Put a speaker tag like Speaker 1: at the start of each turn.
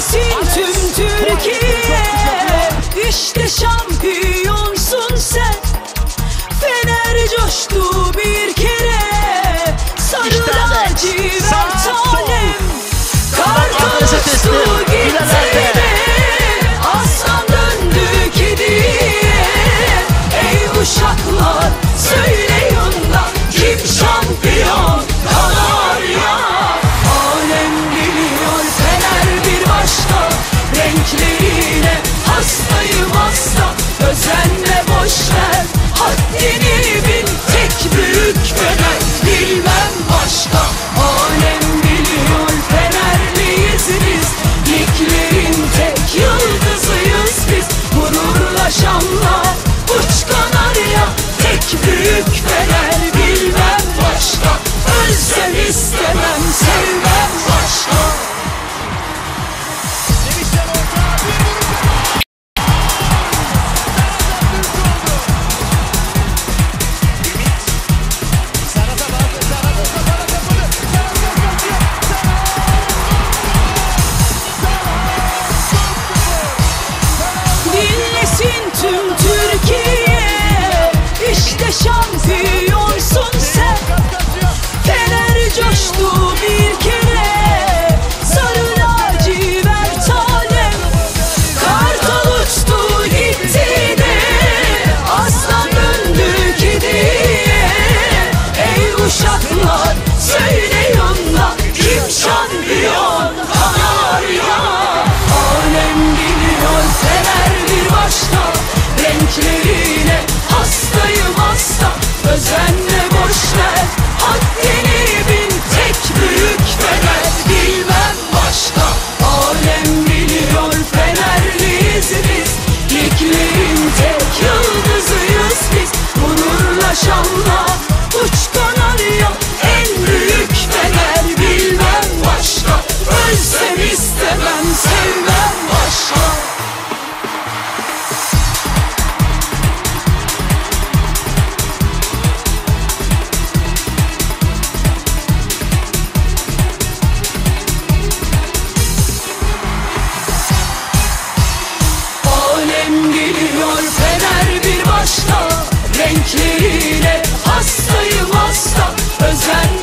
Speaker 1: Dinlesin tüm Türkiye, işte şampiyonsun sen. Fener coştu bir kere, sarı lacivert alem. Kartal uçtu gitti de, aslan döndü kediye. Ey uşaklar söyleyin da, kim şampiyon Kanarya? Alem biliyor Fener bir başka, renklerine hastayım hasta. Özenme boşver, haddini bil, tek büyük Fener, bilmem başka. Alem biliyor Fenerliyiz biz, liglerin tek yıldızıyız biz. Gururla şanla uç Kanarya, tek büyük Fener, bilmem başka. Ölsem istemem, sevmem başka. Dinlesin tüm Türkiye, işte şampiyonsun sen. Fener coştu bir kere, sarı lacivert alem. Kartal uçtu gitti de, aslan döndü kediye. Ey uşaklar söyleyin da, kim şampiyon Kanarya? Alem biliyor Fener bir başka, renklerine hastayım hasta. Özenme boşver, haddini bil, tek büyük Fener, bilmem başka. Alem biliyor Fenerliyiz biz, liglerin tek yıldızıyız biz. Gururla şanla uç Kanarya, en büyük Fener, bilmem başka. Ölsem istemem, sevmem başka. Alem biliyor Fener bir başka, renklerine hastayım hasta. Özen